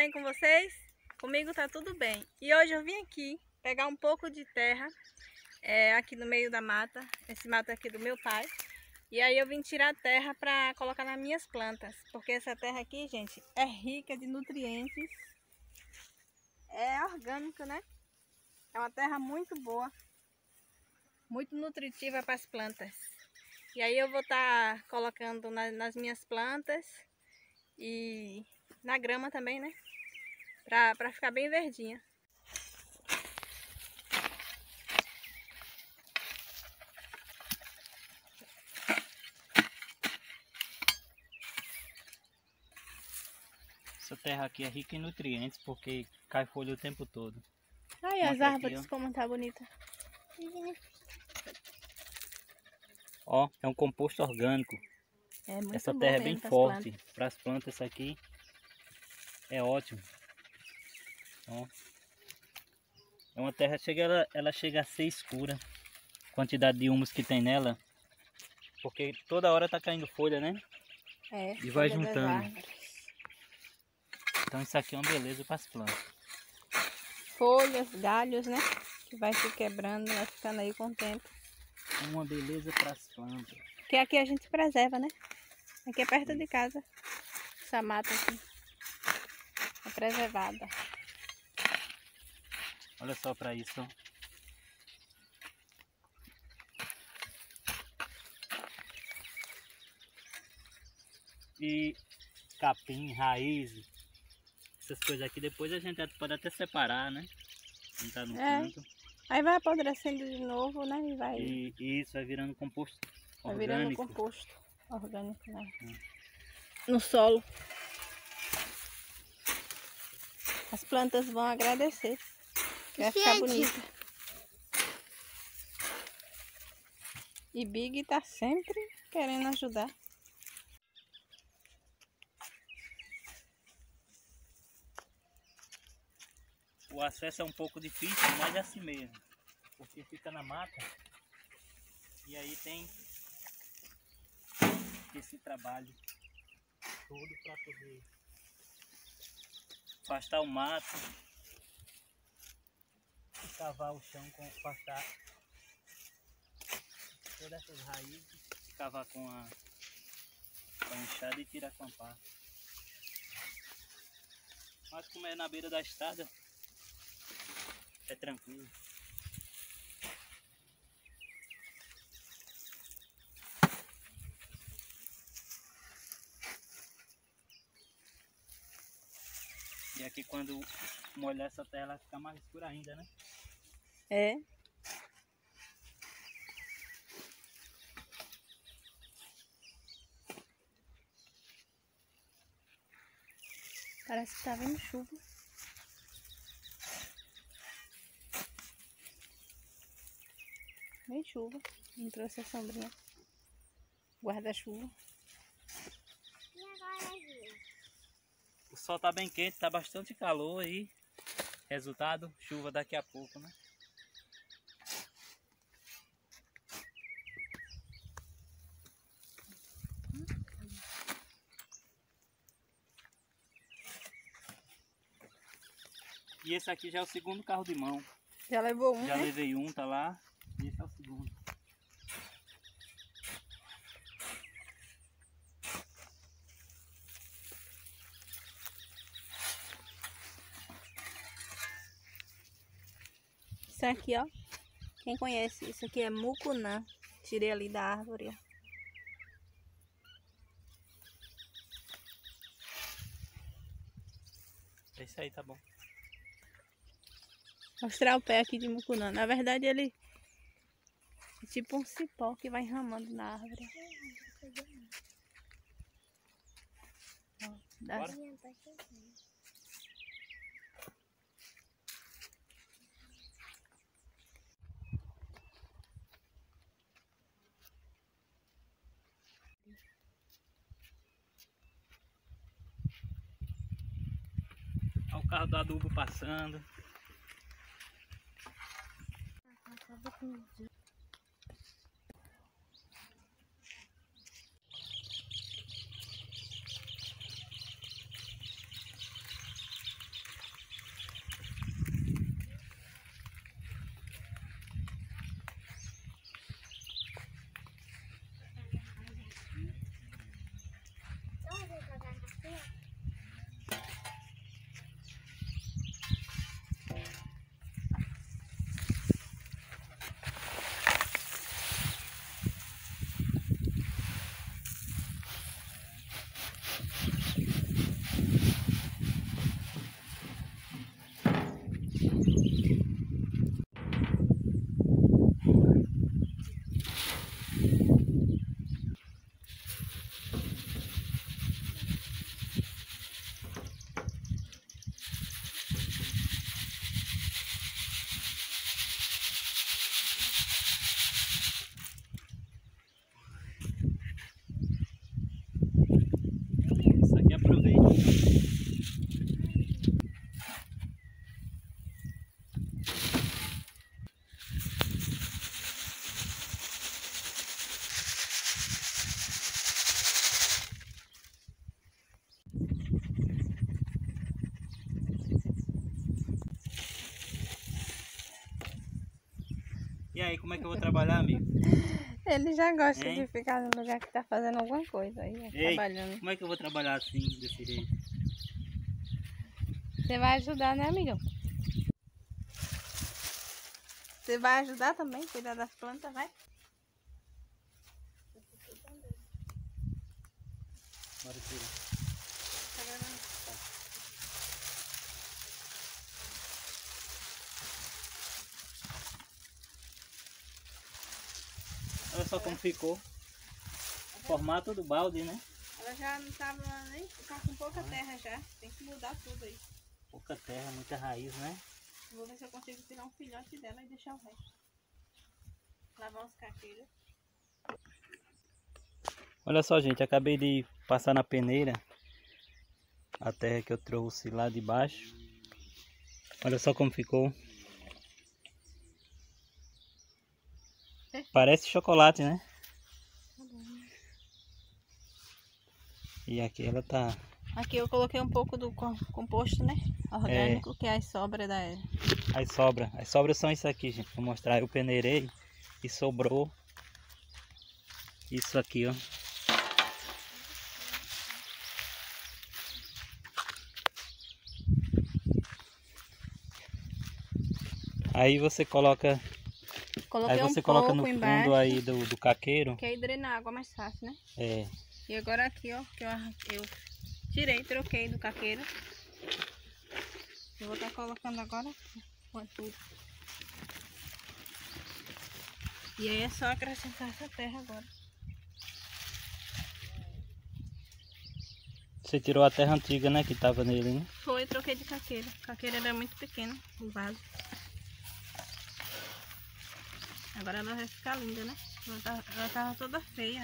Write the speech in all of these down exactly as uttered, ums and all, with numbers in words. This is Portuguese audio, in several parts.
bem com vocês? Comigo tá tudo bem. E hoje eu vim aqui pegar um pouco de terra é, aqui no meio da mata, esse mato aqui do meu pai. E aí eu vim tirar a terra para colocar nas minhas plantas, porque essa terra aqui, gente, é rica de nutrientes. É orgânico, né? É uma terra muito boa, muito nutritiva para as plantas. E aí eu vou estar tá colocando na, nas minhas plantas e na grama também, né? Pra, pra ficar bem verdinha. Essa terra aqui é rica em nutrientes porque cai folha o tempo todo. Ai, as árvores aqui, como tá bonita. Ó, é um composto orgânico. É muito Essa bom terra é bem forte para as plantas. Isso aqui é ótimo. Ó. É uma terra, chega, ela, ela chega a ser escura. A quantidade de humus que tem nela. Porque toda hora tá caindo folha, né? É, e vai juntando. Então isso aqui é uma beleza para as plantas. Folhas, galhos, né? Que vai se quebrando, vai ficando aí com o tempo. É uma beleza para as plantas. Porque aqui a gente preserva, né? Aqui é perto Sim. de casa. Essa mata aqui é preservada. Olha só para isso. E capim, raiz, essas coisas aqui, depois a gente pode até separar, né? Juntar no é. canto. Aí vai apodrecendo de novo, né? E vai. E, e isso vai virando composto vai orgânico. Vai virando composto orgânico, né? Hum. No solo. As plantas vão agradecer. Vai ficar bonita. E Big tá sempre querendo ajudar. O acesso é um pouco difícil, mas é assim mesmo. Porque fica na mata. E aí tem esse trabalho todo para poder afastar o mato. E cavar o chão com afastar todas essas raízes. Cavar com a, com a enxada e tirar com a pá. Mas como é na beira da estrada, é tranquilo. E aqui quando molhar essa terra, ela fica mais escura ainda, né? É. Parece que tá vindo chuva. Vem chuva. Entrou essa sombrinha. Guarda-chuva. E agora, Gil? O sol tá bem quente, tá bastante calor aí. Resultado, chuva daqui a pouco, né? E esse aqui já é o segundo carro de mão. Já levou um, Já né? levei um, tá lá. E esse é o segundo. Isso aqui, ó. Quem conhece, isso aqui é mucunã. Tirei ali da árvore, ó. Esse aí tá bom. Mostrar o pé aqui de mucunã. Na verdade, ele é tipo um cipó que vai enramando na árvore. Ó, dá... Olha o carro do adubo passando. E aí, como é que eu vou trabalhar, amigo? Ele já gosta Hein? de ficar no lugar que tá fazendo alguma coisa aí, Ei, trabalhando. como é que eu vou trabalhar assim, desse jeito? Você vai ajudar, né, amigão? Você vai ajudar também, cuidar das plantas, vai? Bora tirar. Tá gravando? Olha só como ficou. O formato do balde, né? Ela já não tava nem... tá com pouca terra já. Tem que mudar tudo aí. Pouca terra, muita raiz, né? Vou ver se eu consigo tirar um filhote dela e deixar o resto. Lavar os caqueiros. Olha só, gente, acabei de passar na peneira a terra que eu trouxe lá de baixo. Olha só como ficou. Parece chocolate, né? E aqui ela tá... Aqui eu coloquei um pouco do composto, né? Orgânico, é. Que é as sobras da... As sobras. As sobras são isso aqui, gente. Vou mostrar. Eu peneirei e sobrou isso aqui, ó. Aí você coloca... Coloquei aí você um coloca pouco no fundo embaixo, aí do, do caqueiro. que aí drena a água mais fácil, né? É. E agora aqui, ó, que eu, eu tirei, troquei do caqueiro. Eu vou estar colocando agora com tudo. E aí é só acrescentar essa terra agora. Você tirou a terra antiga, né, que tava nele, né? Foi, troquei de caqueiro. O caqueiro era muito pequeno, o vaso. Agora ela vai ficar linda, né? Ela tava, ela tava toda feia.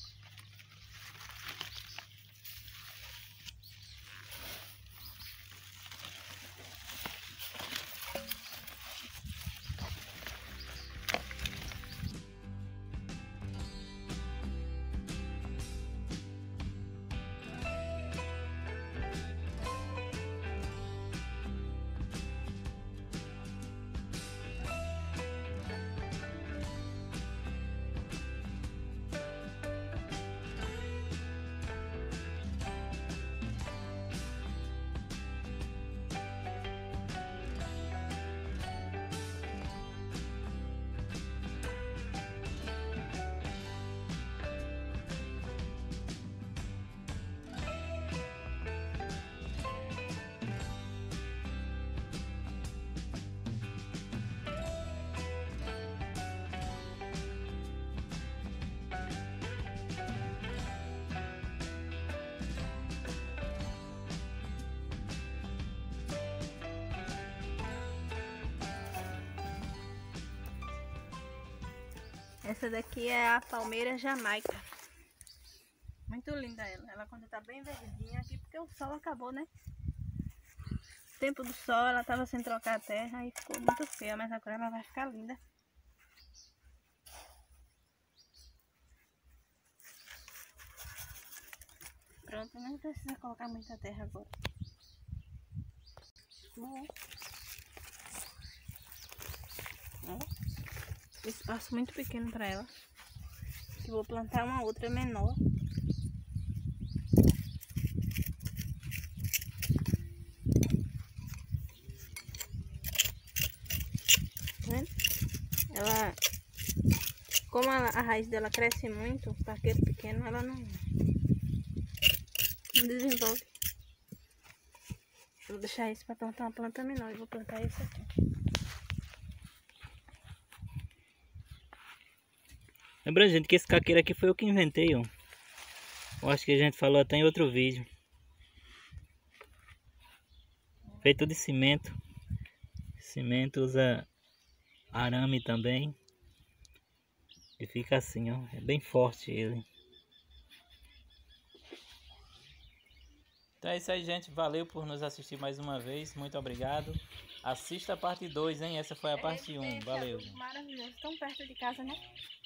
Essa daqui é a palmeira Jamaica. Muito linda ela. Ela quando tá bem verdinha aqui, porque o sol acabou, né? Tempo do sol, ela tava sem trocar a terra e ficou muito feia, mas agora ela vai ficar linda. Pronto, não precisa colocar muita terra agora. Bom. Ó. Espaço muito pequeno para ela. Eu vou plantar uma outra menor. Tá vendo? Ela, como a, a raiz dela cresce muito, o caqueiro pequeno, ela não, não desenvolve. Eu vou deixar isso para plantar uma planta menor. Eu vou plantar esse aqui. Lembrando, gente, que esse caqueiro aqui foi eu que inventei, ó. Eu acho que a gente falou até em outro vídeo. Feito de cimento. Cimento usa arame também. E fica assim, ó. É bem forte ele. Então é isso aí, gente. Valeu por nos assistir mais uma vez. Muito obrigado. Assista a parte dois, hein? Essa foi a parte um. Valeu. Maravilhoso. Tão perto de casa, né?